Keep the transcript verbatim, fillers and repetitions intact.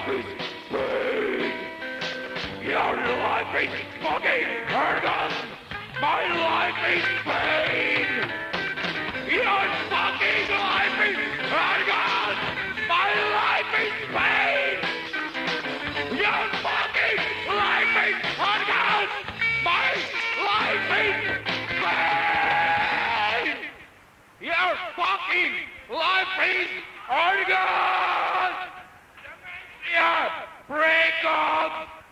life is pain. Your life is fucking murder. My life is pain. Your fucking life is murder. My life is pain. Your fucking life is murder. My life is pain. Your fucking life is murder. Yeah, break up.